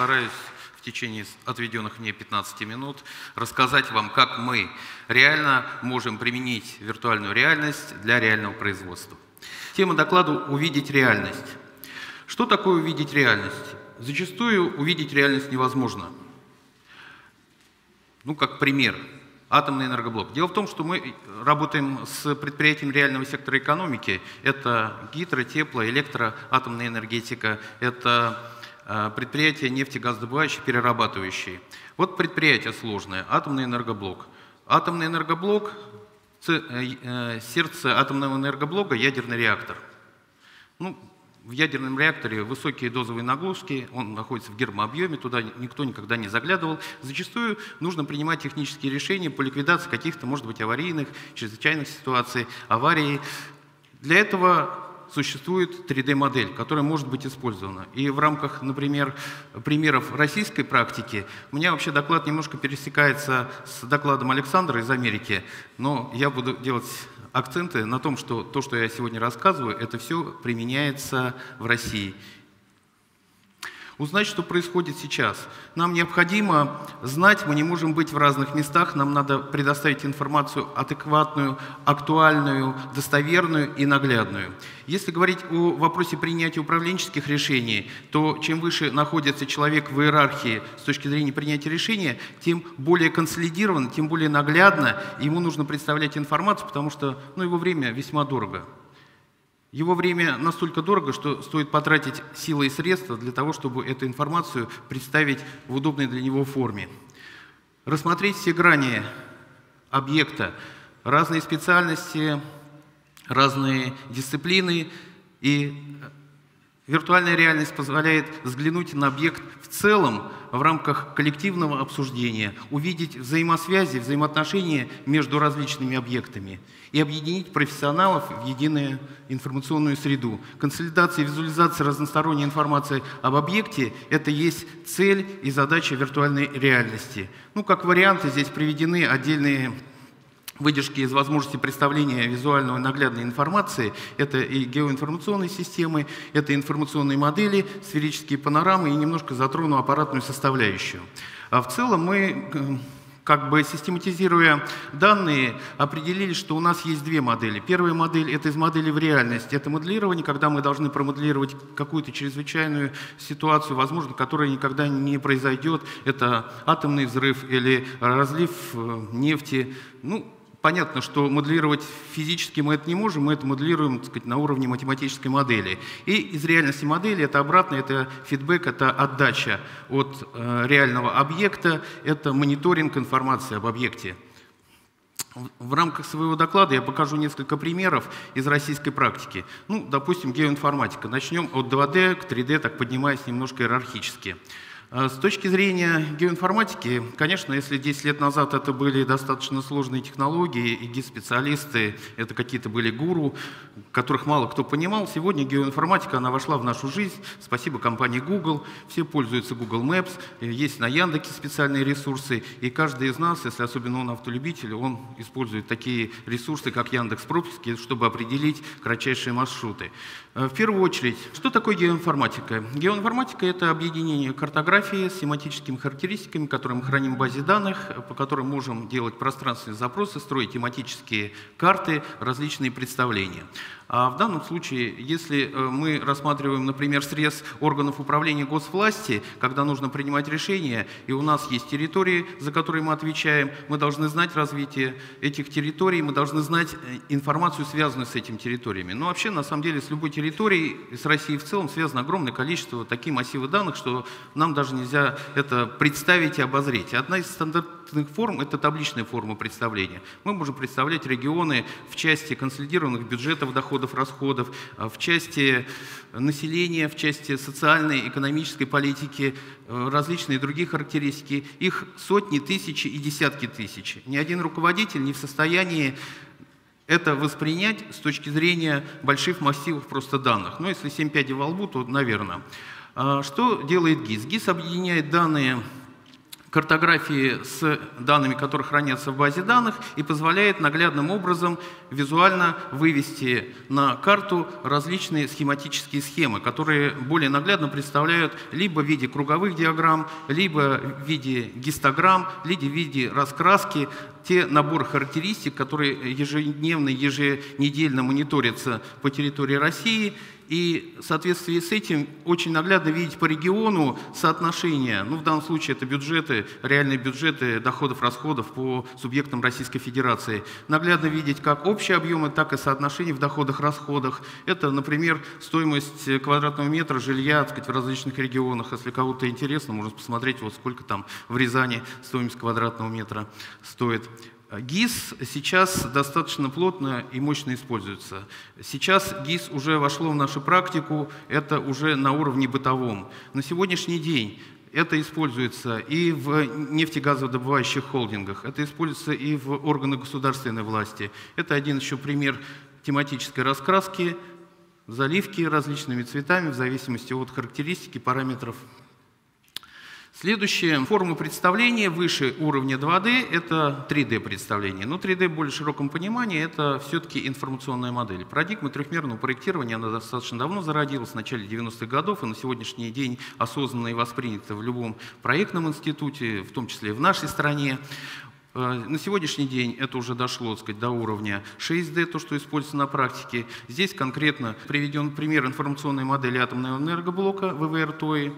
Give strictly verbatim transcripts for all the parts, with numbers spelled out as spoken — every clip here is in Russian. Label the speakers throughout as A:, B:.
A: постараюсь в течение отведенных мне пятнадцати минут рассказать вам, как мы реально можем применить виртуальную реальность для реального производства. Тема доклада «Увидеть реальность». Что такое увидеть реальность? Зачастую увидеть реальность невозможно. Ну, как пример. Атомный энергоблок. Дело в том, что мы работаем с предприятиями реального сектора экономики. Это гидро-, тепло-, электро-, атомная энергетика. Это предприятия нефтегазодобывающие, перерабатывающие. Вот предприятие сложное. Атомный энергоблок. Атомный энергоблок, сердце атомного энергоблока — ядерный реактор. Ну, в ядерном реакторе высокие дозовые нагрузки, он находится в гермообъеме, туда никто никогда не заглядывал. Зачастую нужно принимать технические решения по ликвидации каких-то, может быть, аварийных, чрезвычайных ситуаций, аварий. Для этого существует три дэ модель, которая может быть использована. И в рамках, например, примеров российской практики, у меня вообще доклад немножко пересекается с докладом Александра из Америки, но я буду делать акценты на том, что то, что я сегодня рассказываю, это все применяется в России. Узнать, что происходит сейчас. Нам необходимо знать, мы не можем быть в разных местах, нам надо предоставить информацию адекватную, актуальную, достоверную и наглядную. Если говорить о вопросе принятия управленческих решений, то чем выше находится человек в иерархии с точки зрения принятия решения, тем более консолидированно, тем более наглядно ему нужно представлять информацию, потому что ну, его время весьма дорого. Его время настолько дорого, что стоит потратить силы и средства для того, чтобы эту информацию представить в удобной для него форме. Рассмотреть все грани объекта, разные специальности, разные дисциплины. И виртуальная реальность позволяет взглянуть на объект в целом в рамках коллективного обсуждения, увидеть взаимосвязи, взаимоотношения между различными объектами и объединить профессионалов в единую информационную среду. Консолидация и визуализация разносторонней информации об объекте – это есть цель и задача виртуальной реальности. Ну, как варианты здесь приведены отдельные выдержки из возможности представления визуальной наглядной информации. Это и геоинформационные системы, это информационные модели, сферические панорамы, и немножко затрону аппаратную составляющую. А в целом мы, как бы систематизируя данные, определили, что у нас есть две модели. Первая модель – это из модели в реальность. Это моделирование, когда мы должны промоделировать какую-то чрезвычайную ситуацию, возможно, которая никогда не произойдет. Это атомный взрыв или разлив нефти. Ну, понятно, что моделировать физически мы это не можем, мы это моделируем, так сказать, на уровне математической модели. И из реальности модели это обратно, это фидбэк, это отдача от э, реального объекта, это мониторинг информации об объекте. В рамках своего доклада я покажу несколько примеров из российской практики. Ну, допустим, геоинформатика. Начнем от два дэ к три дэ, так поднимаясь немножко иерархически. С точки зрения геоинформатики, конечно, если десять лет назад это были достаточно сложные технологии, и гид-специалисты, это какие-то были гуру, которых мало кто понимал, сегодня геоинформатика, она вошла в нашу жизнь, спасибо компании Google, все пользуются Google Maps, есть на Яндексе специальные ресурсы, и каждый из нас, если особенно он автолюбитель, он использует такие ресурсы, как Яндекс.Пропуски, чтобы определить кратчайшие маршруты. В первую очередь, что такое геоинформатика? Геоинформатика – это объединение картографии с семантическими характеристиками, которые мы храним в базе данных, по которым можем делать пространственные запросы, строить тематические карты, различные представления. А в данном случае, если мы рассматриваем, например, срез органов управления госвласти, когда нужно принимать решения, и у нас есть территории, за которые мы отвечаем, мы должны знать развитие этих территорий, мы должны знать информацию, связанную с этими территориями. Но вообще, на самом деле, с любой территорией, с Россией в целом, связано огромное количество таких массивов данных, что нам даже нельзя это представить и обозреть. Одна из стандартных форм – это табличная форма представления. Мы можем представлять регионы в части консолидированных бюджетов, доходов, расходов, в части населения, в части социальной, экономической политики, различные другие характеристики. Их сотни, тысячи и десятки тысяч. Ни один руководитель не в состоянии это воспринять с точки зрения больших массивов просто данных. Ну, если семь пядей во лбу, то, наверное. Что делает ГИС? ГИС объединяет данные картографии с данными, которые хранятся в базе данных, и позволяет наглядным образом визуально вывести на карту различные схематические схемы, которые более наглядно представляют либо в виде круговых диаграмм, либо в виде гистограмм, либо в виде раскраски те наборы характеристик, которые ежедневно, еженедельно мониторятся по территории России. И в соответствии с этим очень наглядно видеть по региону соотношения, ну в данном случае это бюджеты, реальные бюджеты доходов, расходов по субъектам Российской Федерации. Наглядно видеть как общие объемы, так и соотношения в доходах, расходах. Это, например, стоимость квадратного метра жилья, так сказать, в различных регионах. Если кому-то интересно, можно посмотреть, вот сколько там в Рязани стоимость квадратного метра стоит. ГИС сейчас достаточно плотно и мощно используется. Сейчас ГИС уже вошло в нашу практику, это уже на уровне бытовом. На сегодняшний день это используется и в нефтегазодобывающих холдингах, это используется и в органах государственной власти. Это один еще пример тематической раскраски, заливки различными цветами в зависимости от характеристики, параметров. Следующая форма представления выше уровня два дэ – это три дэ представление. Но три дэ в более широком понимании – это все-таки информационная модель. Парадигма трехмерного проектирования, она достаточно давно зародилась, в начале девяностых годов, и на сегодняшний день осознанно и воспринята в любом проектном институте, в том числе и в нашей стране. На сегодняшний день это уже дошло, так сказать, до уровня шесть дэ, то, что используется на практике. Здесь конкретно приведен пример информационной модели атомного энергоблока вэ вэ эр ТОИ.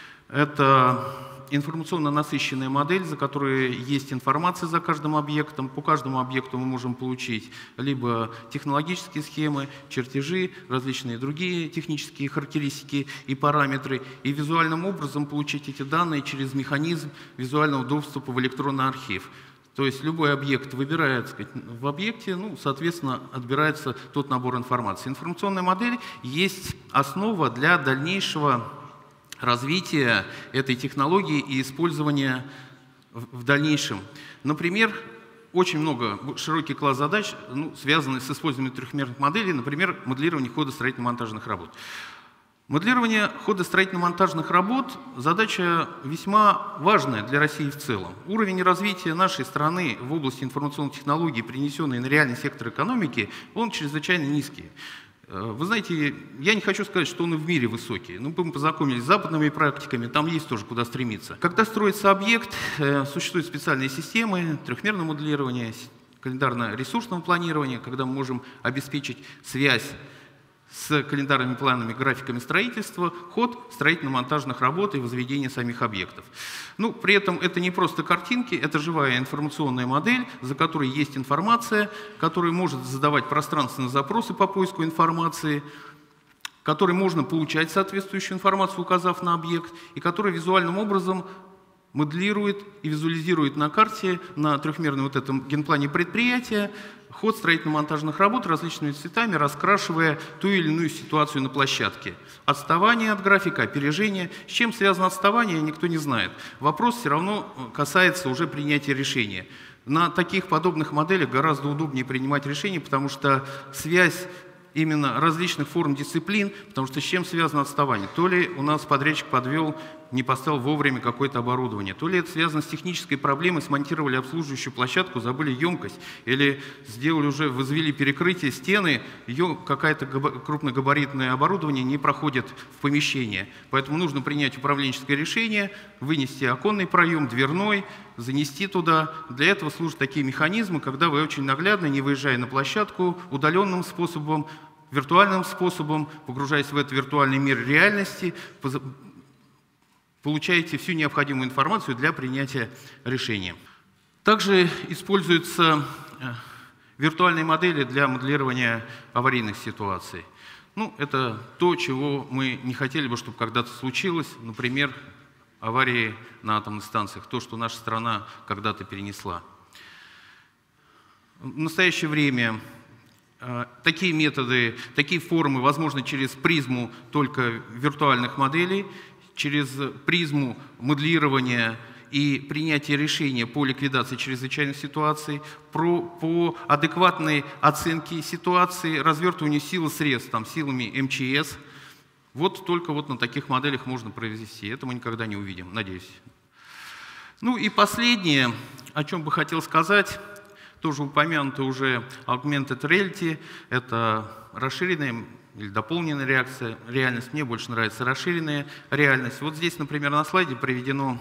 A: Это информационно насыщенная модель, за которой есть информация за каждым объектом. По каждому объекту мы можем получить либо технологические схемы, чертежи, различные другие технические характеристики и параметры, и визуальным образом получить эти данные через механизм визуального доступа в электронный архив. То есть любой объект выбирает, так сказать, в объекте, ну, соответственно, отбирается тот набор информации. Информационная модель есть основа для дальнейшего развития этой технологии и использования в дальнейшем. Например, очень много, широкий класс задач, ну, связанных с использованием трехмерных моделей, например, моделирование хода строительно-монтажных работ. Моделирование хода строительно-монтажных работ – задача весьма важная для России в целом. Уровень развития нашей страны в области информационных технологий, принесенный на реальный сектор экономики, он чрезвычайно низкий. Вы знаете, я не хочу сказать, что он и в мире высокий. Ну, мы познакомились с западными практиками, там есть тоже куда стремиться. Когда строится объект, существуют специальные системы трехмерного моделирования, календарно-ресурсного планирования, когда мы можем обеспечить связь с календарными планами, графиками строительства, ход строительно-монтажных работ и возведение самих объектов. Ну, при этом это не просто картинки, это живая информационная модель, за которой есть информация, которая может задавать пространственные запросы по поиску информации, которой можно получать соответствующую информацию, указав на объект, и которая визуальным образом моделирует и визуализирует на карте, на трехмерном вот этом генплане предприятия, ход строительно-монтажных работ различными цветами, раскрашивая ту или иную ситуацию на площадке. Отставание от графика, опережение. С чем связано отставание, никто не знает. Вопрос все равно касается уже принятия решения. На таких подобных моделях гораздо удобнее принимать решения, потому что связь именно различных форм дисциплин, потому что с чем связано отставание? То ли у нас подрядчик подвел, не поставил вовремя какое-то оборудование, то ли это связано с технической проблемой, смонтировали обслуживающую площадку, забыли емкость, или сделали уже, возвели перекрытие стены, ее какое-то крупногабаритное оборудование не проходит в помещение. Поэтому нужно принять управленческое решение, вынести оконный проем, дверной, занести туда. Для этого служат такие механизмы, когда вы очень наглядно, не выезжая на площадку, удаленным способом, виртуальным способом, погружаясь в этот виртуальный мир реальности, получаете всю необходимую информацию для принятия решения. Также используются виртуальные модели для моделирования аварийных ситуаций. Ну, это то, чего мы не хотели бы, чтобы когда-то случилось. Например, аварии на атомных станциях, то, что наша страна когда-то перенесла. В настоящее время такие методы, такие формы возможны через призму только виртуальных моделей, через призму моделирования и принятия решения по ликвидации чрезвычайных ситуаций, про, по адекватной оценке ситуации, развертыванию сил и средств, там, силами эм че эс. Вот только вот на таких моделях можно произвести. Это мы никогда не увидим, надеюсь. Ну и последнее, о чем бы хотел сказать, тоже упомянуто уже Augmented Reality, это расширенная или дополненная реакция, реальность. Мне больше нравится расширенная реальность. Вот здесь, например, на слайде приведено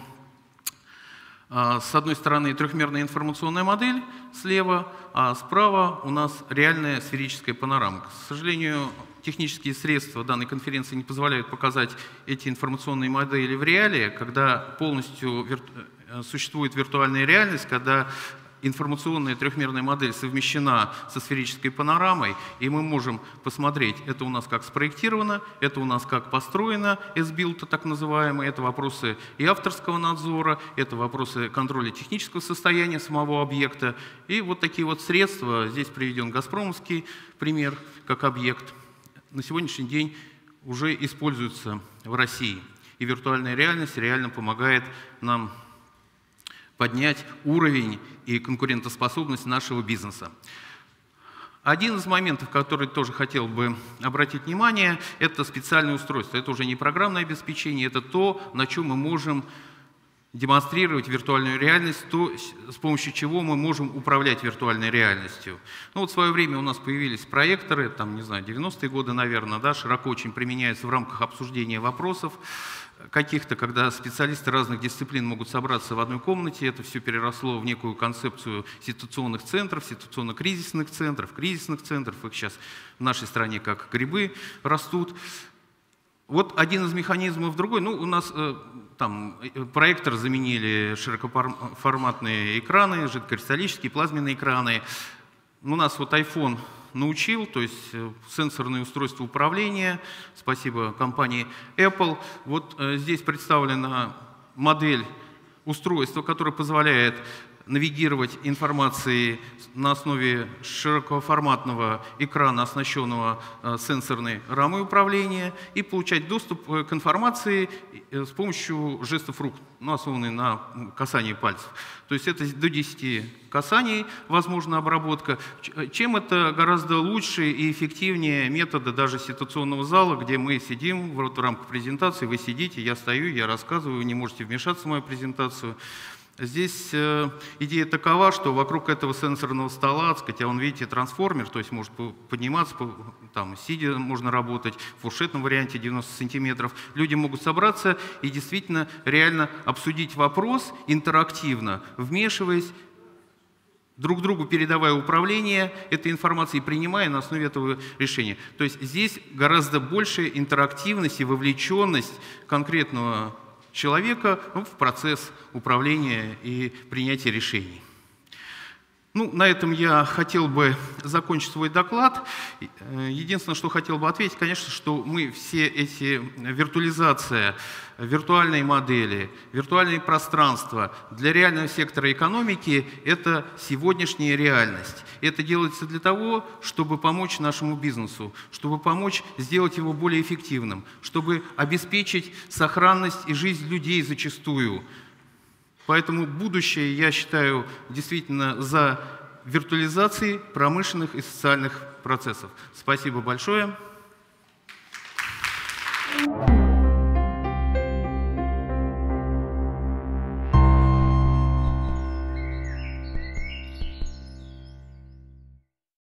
A: с одной стороны трехмерная информационная модель слева, а справа у нас реальная сферическая панорама. К сожалению, технические средства данной конференции не позволяют показать эти информационные модели в реалии, когда полностью вир... существует виртуальная реальность, когда информационная трехмерная модель совмещена со сферической панорамой, и мы можем посмотреть, это у нас как спроектировано, это у нас как построено, эс-билд так называемый, это вопросы и авторского надзора, это вопросы контроля технического состояния самого объекта. И вот такие вот средства, здесь приведен газпромовский пример как объект, на сегодняшний день уже используются в России. И виртуальная реальность реально помогает нам поднять уровень и конкурентоспособность нашего бизнеса. Один из моментов, который тоже хотел бы обратить внимание, это специальное устройство. Это уже не программное обеспечение, это то, на чем мы можем демонстрировать виртуальную реальность, то, с помощью чего мы можем управлять виртуальной реальностью. Ну, вот в свое время у нас появились проекторы, там, не знаю, девяностые годы, наверное, да, широко очень применяются в рамках обсуждения вопросов каких-то, когда специалисты разных дисциплин могут собраться в одной комнате. Это все переросло в некую концепцию ситуационных центров, ситуационно-кризисных центров, кризисных центров. Их сейчас в нашей стране как грибы растут. Вот один из механизмов другой. Ну, у нас э, там проектор заменили широкоформатные экраны, жидкокристаллические, плазменные экраны. У нас вот iPhone научил, то есть сенсорные устройства управления, спасибо компании Apple. Вот э, здесь представлена модель устройства, которое позволяет навигировать информацией на основе широкоформатного экрана, оснащенного сенсорной рамой управления, и получать доступ к информации с помощью жестов рук, ну, основанной на касании пальцев. То есть это до десяти касаний возможна обработка. Чем это гораздо лучше и эффективнее метода даже ситуационного зала, где мы сидим в рамках презентации, вы сидите, я стою, я рассказываю, вы не можете вмешаться в мою презентацию. Здесь э, идея такова, что вокруг этого сенсорного стола, так сказать, а он, видите, трансформер, то есть может подниматься, там, сидя можно работать, в фуршетном варианте девяносто сантиметров. Люди могут собраться и действительно реально обсудить вопрос интерактивно, вмешиваясь, друг другу передавая управление этой информацией, принимая на основе этого решения. То есть здесь гораздо больше интерактивность и вовлеченность конкретного человека в процесс управления и принятия решений. Ну, на этом я хотел бы закончить свой доклад. Единственное, что хотел бы ответить, конечно, что мы все эти виртуализация, виртуальные модели, виртуальные пространства для реального сектора экономики – это сегодняшняя реальность. Это делается для того, чтобы помочь нашему бизнесу, чтобы помочь сделать его более эффективным, чтобы обеспечить сохранность и жизнь людей зачастую. Поэтому будущее, я считаю, действительно за виртуализацией промышленных и социальных процессов. Спасибо большое.